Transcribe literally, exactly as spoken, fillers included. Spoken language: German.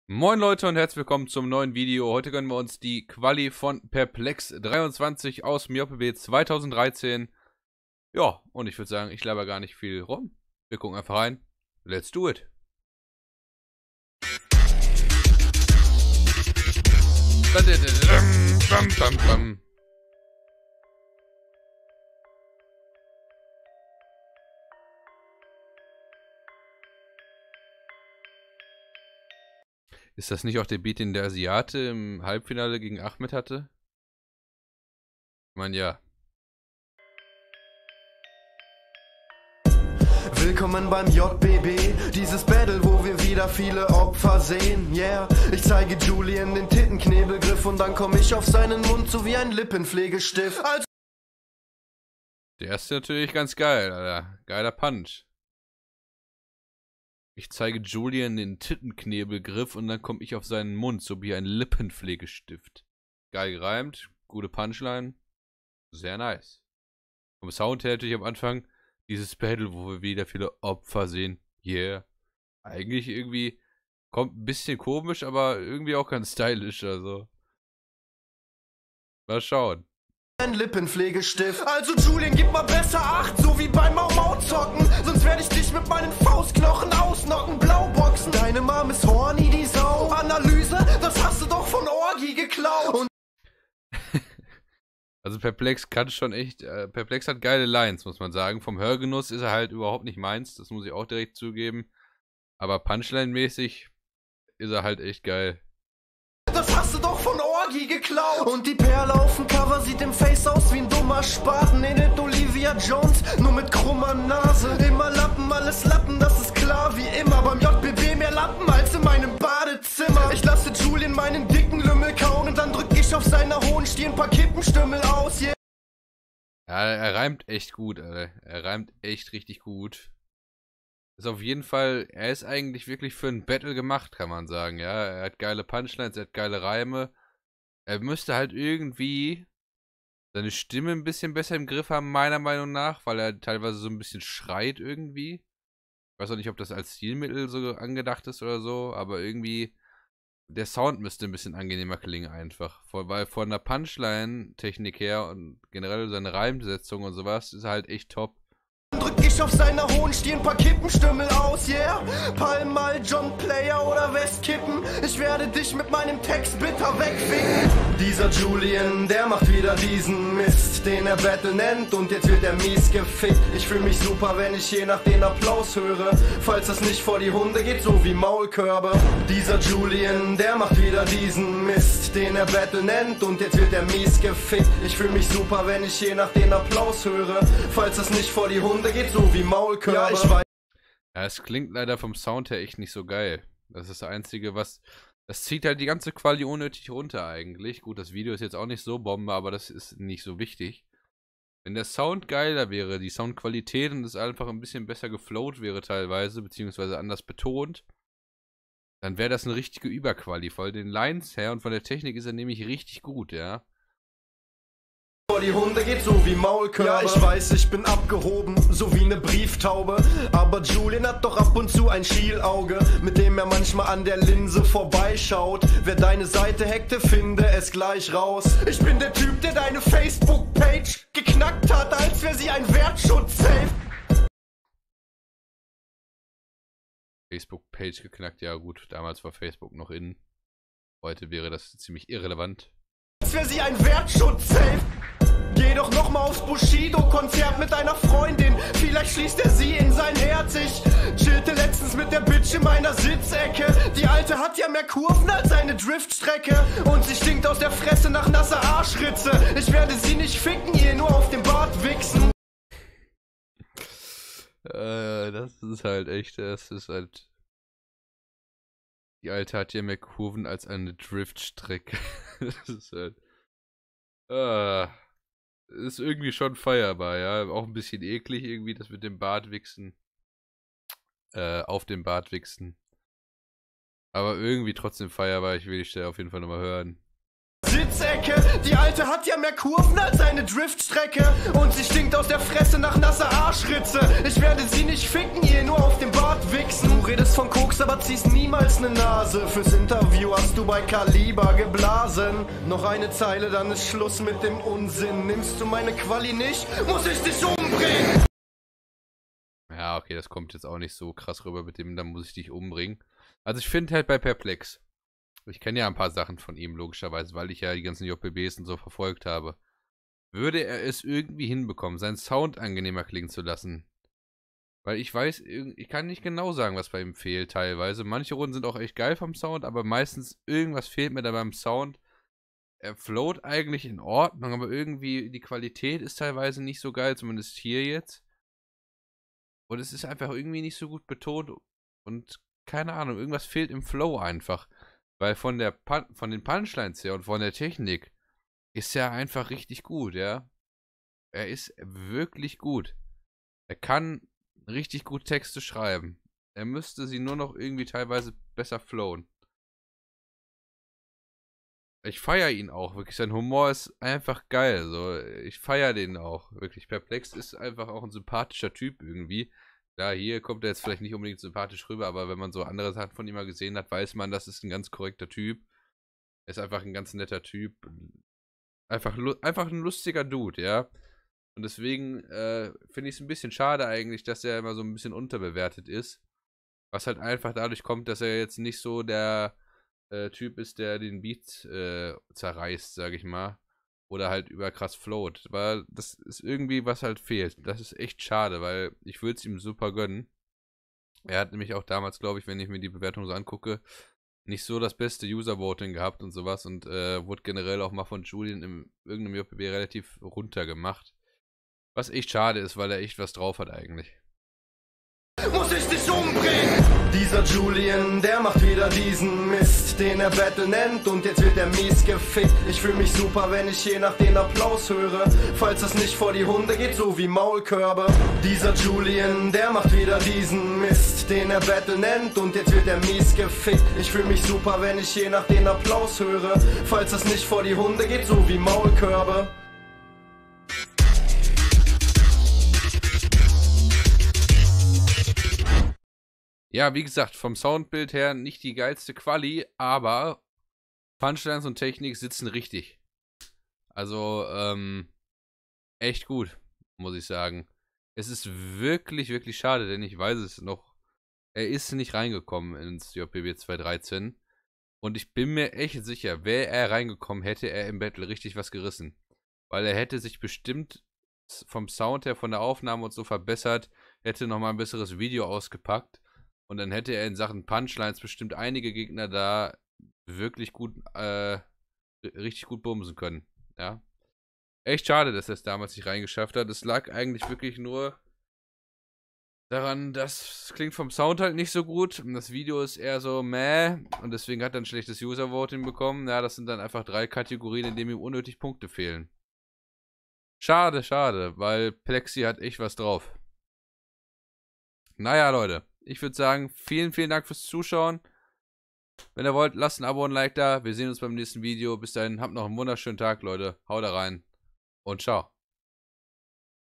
Moin Leute und herzlich willkommen zum neuen Video. Heute gönnen wir uns die Quali von Perplex dreiundzwanzig aus M J P B zweitausenddreizehn. Ja, und ich würde sagen, ich laber gar nicht viel rum. Wir gucken einfach rein. Let's do it. Bam, bam, bam. Ist das nicht auch der Beat, den der Asiate im Halbfinale gegen Ahmed hatte? Ich meine, ja. Willkommen beim J B B, dieses Battle, wo wir wieder viele Opfer sehen, yeah. Ich zeige Julian den Tittenknebelgriff und dann komme ich auf seinen Mund so wie ein Lippenpflegestift. Also Der erste natürlich ganz geil, Alter. Geiler Punch. Ich zeige Julian den Tittenknebelgriff und dann komme ich auf seinen Mund, so wie ein Lippenpflegestift. Geil gereimt, gute Punchline. Sehr nice. Vom Sound her natürlich am Anfang dieses Battle, wo wir wieder viele Opfer sehen. Yeah. Eigentlich irgendwie kommt ein bisschen komisch, aber irgendwie auch ganz stylisch, also. Mal schauen. ein Lippenpflegestift. Also Julian, gib mal besser Acht, so wie beim Mau-Mau-Zocken. Sonst werde ich dich mit meinen Faustknochen ausnocken. Blauboxen, deine Mom ist horny, die Sau. Analyse, das hast du doch von Orgi geklaut. Und Also Perplex kann schon echt, äh, Perplex hat geile Lines, muss man sagen. Vom Hörgenuss ist er halt überhaupt nicht meins, das muss ich auch direkt zugeben. Aber Punchline-mäßig ist er halt echt geil. das hast du doch von Orgi geklaut. Und die Perle auf dem Cover sieht im Face aus wie ein dummer Spaten. Nee, nicht Olivia Jones, nur mit krummer Nase. Immer Lappen, alles Lappen, das ist klar wie immer. Beim J B B mehr Lappen als in meinem Badezimmer. Ich lasse Julian meinen dicken Lümmel kauen und dann drück ich auf seiner hohen Stirn ein paar Kippenstümmel aus. Yeah. Ja, er reimt echt gut, Alter. Er reimt echt richtig gut. Ist auf jeden Fall, er ist eigentlich wirklich für ein Battle gemacht, kann man sagen, ja. Er hat geile Punchlines, er hat geile Reime. Er müsste halt irgendwie seine Stimme ein bisschen besser im Griff haben, meiner Meinung nach, weil er teilweise so ein bisschen schreit irgendwie. Ich weiß auch nicht, ob das als Stilmittel so angedacht ist oder so, aber irgendwie der Sound müsste ein bisschen angenehmer klingen einfach. Weil von der Punchline-Technik her und generell seine Reimsetzung und sowas ist halt echt top. Drück ich auf seiner hohen Stirn ein paar Kippenstümmel aus, yeah. Palmal, John Player oder Westkippen. Ich werde dich mit meinem Text bitter wegficken. Dieser Julian, der macht wieder diesen Mist, den er Battle nennt und jetzt wird er mies gefickt. Ich fühle mich super, wenn ich je nach den Applaus höre. Falls das nicht vor die Hunde geht, so wie Maulkörbe. Dieser Julian, der macht wieder diesen Mist, den er Battle nennt und jetzt wird er mies gefickt. Ich fühle mich super, wenn ich je nach den Applaus höre. Falls das nicht vor die Hunde geht, so wie Maulkörbe. Ja, ich weiß. Ja, es klingt leider vom Sound her echt nicht so geil. Das ist das Einzige, was... Das zieht halt die ganze Quali unnötig runter eigentlich. Gut, das Video ist jetzt auch nicht so Bombe, aber das ist nicht so wichtig. Wenn der Sound geiler wäre, die Soundqualität und es einfach ein bisschen besser geflowt wäre teilweise, beziehungsweise anders betont, dann wäre das eine richtige Überquali. Von den Lines her und von der Technik ist er nämlich richtig gut, ja. Vor die Hunde geht so wie Maulkörbe. Ja, ich weiß, ich bin abgehoben, so wie eine Brieftaube. Aber Julian hat doch ab und zu ein Schielauge, mit dem er manchmal an der Linse vorbeischaut. Wer deine Seite hackte, finde es gleich raus. Ich bin der Typ, der deine Facebook-Page geknackt hat, als wäre sie ein Wertschutz-Safe. Facebook-Page geknackt, ja gut, damals war Facebook noch in. Heute wäre das ziemlich irrelevant. Als wäre sie ein Wertschutz-Safe. Geh doch nochmal aufs Bushido-Konzert mit deiner Freundin. Vielleicht schließt er sie in sein Herz. Ich chillte letztens mit der Bitch in meiner Sitzecke. Die Alte hat ja mehr Kurven als eine Driftstrecke. Und sie stinkt aus der Fresse nach nasser Arschritze. Ich werde sie nicht ficken, ihr nur auf dem Bart wichsen. Äh, das ist halt echt, das ist halt... Die Alte hat ja mehr Kurven als eine Driftstrecke. Das ist halt... Äh... Ist irgendwie schon feierbar, ja. Auch ein bisschen eklig irgendwie, das mit dem Bartwichsen. Äh, auf dem Bartwichsen. Aber irgendwie trotzdem feierbar. Ich will dich da auf jeden Fall nochmal hören. Spitzecke. Die Alte hat ja mehr Kurven als eine Driftstrecke. Und sie stinkt aus der Fresse nach nasser Arschritze. Ich werde sie nicht ficken, ihr nur auf dem Bart wichsen. Du redest von Koks, aber ziehst niemals ne Nase. Fürs Interview hast du bei Kaliber geblasen. Noch eine Zeile, dann ist Schluss mit dem Unsinn. Nimmst du meine Quali nicht, muss ich dich umbringen. Ja, okay, das kommt jetzt auch nicht so krass rüber mit dem, dann muss ich dich umbringen. Also ich finde halt bei Perplex, ich kenne ja ein paar Sachen von ihm, logischerweise, weil ich ja die ganzen J P Bs und so verfolgt habe. Würde er es irgendwie hinbekommen, seinen Sound angenehmer klingen zu lassen? Weil ich weiß, ich kann nicht genau sagen, was bei ihm fehlt teilweise. Manche Runden sind auch echt geil vom Sound, aber meistens irgendwas fehlt mir da beim Sound. Er float eigentlich in Ordnung, aber irgendwie die Qualität ist teilweise nicht so geil, zumindest hier jetzt. Und es ist einfach irgendwie nicht so gut betont und keine Ahnung, irgendwas fehlt im Flow einfach. Weil von der Pun von den Punchlines her und von der Technik ist er einfach richtig gut, ja. Er ist wirklich gut. Er kann richtig gut Texte schreiben. Er müsste sie nur noch irgendwie teilweise besser flowen. Ich feiere ihn auch, wirklich. Sein Humor ist einfach geil. So. Ich feiere den auch, wirklich. Perplex ist einfach auch ein sympathischer Typ irgendwie. Klar, hier kommt er jetzt vielleicht nicht unbedingt sympathisch rüber, aber wenn man so andere Sachen von ihm mal gesehen hat, weiß man, das ist ein ganz korrekter Typ. Er ist einfach ein ganz netter Typ. Einfach, einfach ein lustiger Dude, ja. Und deswegen äh, finde ich es ein bisschen schade eigentlich, dass er immer so ein bisschen unterbewertet ist. Was halt einfach dadurch kommt, dass er jetzt nicht so der äh, Typ ist, der den Beat äh, zerreißt, sage ich mal. Oder halt überkrass float. Weil das ist irgendwie, was halt fehlt. Das ist echt schade, weil ich würde es ihm super gönnen. Er hat nämlich auch damals, glaube ich, wenn ich mir die Bewertung so angucke, nicht so das beste User-Voting gehabt und sowas. Und äh, wurde generell auch mal von Julian in irgendeinem J P B relativ runtergemacht. Was echt schade ist, weil er echt was drauf hat eigentlich. Muss ich dich umbringen? Dieser Julian, der macht wieder diesen Mist, den er Battle nennt und jetzt wird er mies gefickt. Ich fühle mich super, wenn ich je nach den Applaus höre, falls es nicht vor die Hunde geht, so wie Maulkörbe. Dieser Julian, der macht wieder diesen Mist, den er Battle nennt und jetzt wird er mies gefickt. Ich fühle mich super, wenn ich je nach den Applaus höre, falls es nicht vor die Hunde geht, so wie Maulkörbe. Ja, wie gesagt, vom Soundbild her nicht die geilste Quali, aber Punchlines und Technik sitzen richtig. Also, ähm, echt gut, muss ich sagen. Es ist wirklich, wirklich schade, denn ich weiß es noch. Er ist nicht reingekommen ins J P B zwanzig dreizehn. Und ich bin mir echt sicher, wäre er reingekommen, hätte er im Battle richtig was gerissen. Weil er hätte sich bestimmt vom Sound her, von der Aufnahme und so verbessert, hätte nochmal ein besseres Video ausgepackt. Und dann hätte er in Sachen Punchlines bestimmt einige Gegner da wirklich gut, äh, richtig gut bumsen können. Ja. Echt schade, dass er es damals nicht reingeschafft hat. Es lag eigentlich wirklich nur daran, dass es klingt vom Sound halt nicht so gut. Und das Video ist eher so meh. Und deswegen hat er ein schlechtes User-Voting bekommen. Ja, das sind dann einfach drei Kategorien, in denen ihm unnötig Punkte fehlen. Schade, schade, weil Plexi hat echt was drauf. Naja, Leute. Ich würde sagen, vielen, vielen Dank fürs Zuschauen. Wenn ihr wollt, lasst ein Abo und ein Like da. Wir sehen uns beim nächsten Video. Bis dahin, habt noch einen wunderschönen Tag, Leute. Haut da rein und ciao.